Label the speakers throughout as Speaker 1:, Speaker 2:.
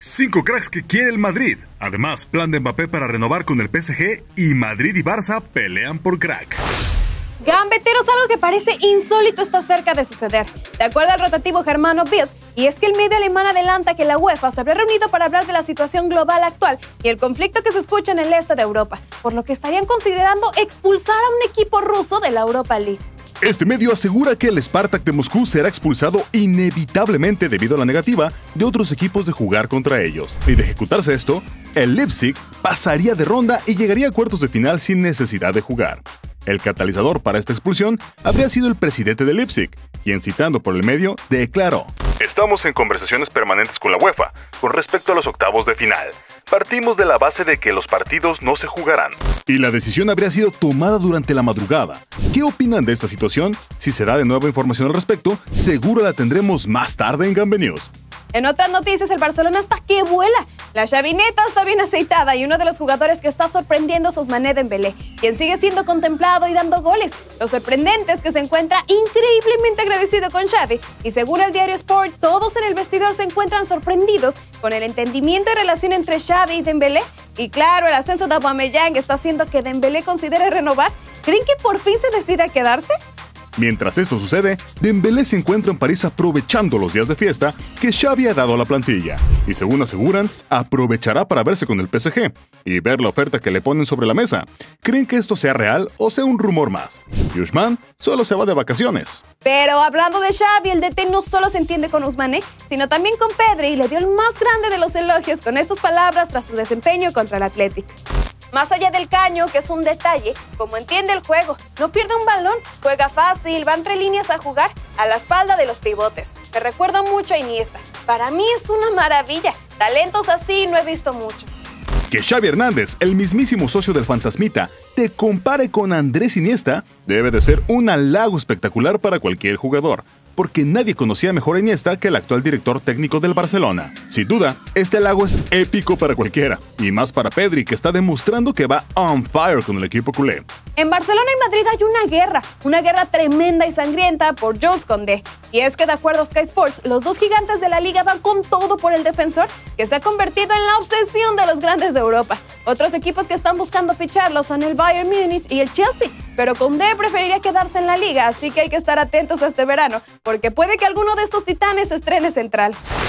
Speaker 1: 5 cracks que quiere el Madrid. Además, plan de Mbappé para renovar con el PSG y Madrid y Barça pelean por crack.
Speaker 2: Gambeteros, algo que parece insólito está cerca de suceder. De acuerdo al rotativo germano Bild, y es que el medio alemán adelanta que la UEFA se habría reunido para hablar de la situación global actual y el conflicto que se escucha en el este de Europa, por lo que estarían considerando expulsar a un equipo ruso de la Europa League.
Speaker 3: Este medio asegura que el Spartak de Moscú será expulsado inevitablemente debido a la negativa de otros equipos de jugar contra ellos. Y de ejecutarse esto, el Leipzig pasaría de ronda y llegaría a cuartos de final sin necesidad de jugar. El catalizador para esta expulsión habría sido el presidente de Leipzig, quien, citando por el medio, declaró: "Estamos en conversaciones permanentes con la UEFA con respecto a los octavos de final. Partimos de la base de que los partidos no se jugarán." Y la decisión habría sido tomada durante la madrugada. ¿Qué opinan de esta situación? Si se da de nueva información al respecto, seguro la tendremos más tarde en Gambe News.
Speaker 2: En otras noticias, el Barcelona hasta que vuela. La chavineta está bien aceitada y uno de los jugadores que está sorprendiendo es Ousmane Dembélé, quien sigue siendo contemplado y dando goles. Lo sorprendente es que se encuentra increíblemente agradecido con Xavi y según el diario Sport, todos en el vestidor se encuentran sorprendidos con el entendimiento y relación entre Xavi y Dembélé. Y claro, el ascenso de Aubameyang está haciendo que Dembélé considere renovar. ¿Creen que por fin se decide a quedarse?
Speaker 3: Mientras esto sucede, Dembélé se encuentra en París aprovechando los días de fiesta que Xavi ha dado a la plantilla y, según aseguran, aprovechará para verse con el PSG y ver la oferta que le ponen sobre la mesa. ¿Creen que esto sea real o sea un rumor más? Y Ousmane solo se va de vacaciones.
Speaker 2: Pero hablando de Xavi, el DT no solo se entiende con Ousmane, sino también con Pedri y le dio el más grande de los elogios con estas palabras tras su desempeño contra el Athletic. Más allá del caño, que es un detalle, como entiende el juego, no pierde un balón, juega fácil, va entre líneas a jugar, a la espalda de los pivotes. Me recuerda mucho a Iniesta. Para mí es una maravilla. Talentos así no he visto muchos.
Speaker 3: Que Xavi Hernández, el mismísimo socio del Fantasmita, te compare con Andrés Iniesta, debe de ser un halago espectacular para cualquier jugador, porque nadie conocía mejor a Iniesta que el actual director técnico del Barcelona. Sin duda, este halago es épico para cualquiera, y más para Pedri, que está demostrando que va on fire con el equipo culé.
Speaker 2: En Barcelona y Madrid hay una guerra tremenda y sangrienta por Jules Koundé. Y es que de acuerdo a Sky Sports, los dos gigantes de la liga van con todo por el defensor, que se ha convertido en la obsesión de los grandes de Europa. Otros equipos que están buscando ficharlo son el Bayern Múnich y el Chelsea, pero Koundé preferiría quedarse en la liga, así que hay que estar atentos a este verano, porque puede que alguno de estos titanes estrene central.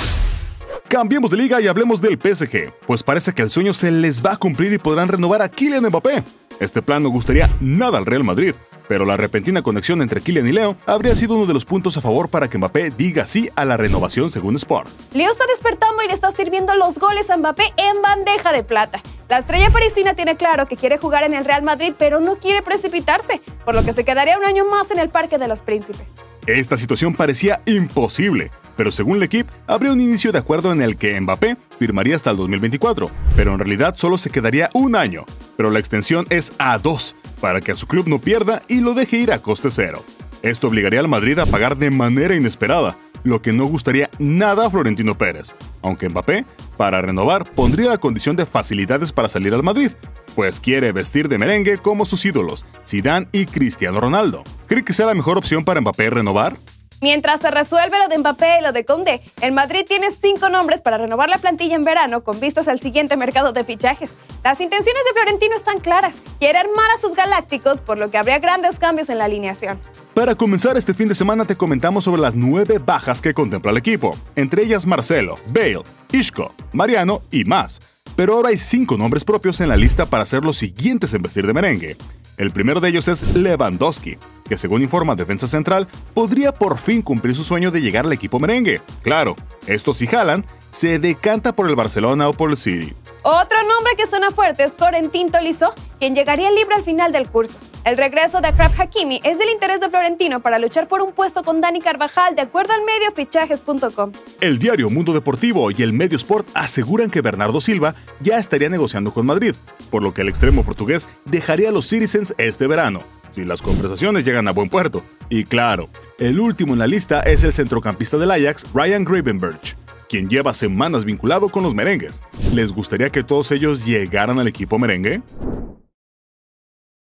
Speaker 3: Cambiemos de liga y hablemos del PSG, pues parece que el sueño se les va a cumplir y podrán renovar a Kylian Mbappé. Este plan no gustaría nada al Real Madrid, pero la repentina conexión entre Kylian y Leo habría sido uno de los puntos a favor para que Mbappé diga sí a la renovación según Sport.
Speaker 2: Leo está despertando y le está sirviendo los goles a Mbappé en bandeja de plata. La estrella parisina tiene claro que quiere jugar en el Real Madrid, pero no quiere precipitarse, por lo que se quedaría un año más en el Parque de los Príncipes.
Speaker 3: Esta situación parecía imposible, pero según L'Équipe, habría un inicio de acuerdo en el que Mbappé firmaría hasta el 2024, pero en realidad solo se quedaría un año, pero la extensión es a 2, para que a su club no pierda y lo deje ir a coste cero. Esto obligaría al Madrid a pagar de manera inesperada, lo que no gustaría nada a Florentino Pérez, aunque Mbappé, para renovar, pondría la condición de facilidades para salir al Madrid, pues quiere vestir de merengue como sus ídolos, Zidane y Cristiano Ronaldo. ¿Cree que sea la mejor opción para Mbappé renovar?
Speaker 2: Mientras se resuelve lo de Mbappé y lo de Koundé, el Madrid tiene 5 nombres para renovar la plantilla en verano con vistas al siguiente mercado de fichajes. Las intenciones de Florentino están claras, quiere armar a sus galácticos, por lo que habría grandes cambios en la alineación.
Speaker 3: Para comenzar este fin de semana te comentamos sobre las 9 bajas que contempla el equipo, entre ellas Marcelo, Bale, Isco, Mariano y más. Pero ahora hay 5 nombres propios en la lista para ser los siguientes en vestir de merengue. El primero de ellos es Lewandowski, que según informa Defensa Central, podría por fin cumplir su sueño de llegar al equipo merengue. Claro, esto si Haaland se decanta por el Barcelona o por el City.
Speaker 2: Otro nombre que suena fuerte es Corentin Tolisso, quien llegaría libre al final del curso. El regreso de Achraf Hakimi es del interés de Florentino para luchar por un puesto con Dani Carvajal, de acuerdo al medio fichajes.com.
Speaker 3: El diario Mundo Deportivo y el medio Sport aseguran que Bernardo Silva ya estaría negociando con Madrid, por lo que el extremo portugués dejaría a los Citizens este verano, si las conversaciones llegan a buen puerto. Y claro, el último en la lista es el centrocampista del Ajax, Ryan Gravenberch, quien lleva semanas vinculado con los merengues. ¿Les gustaría que todos ellos llegaran al equipo merengue?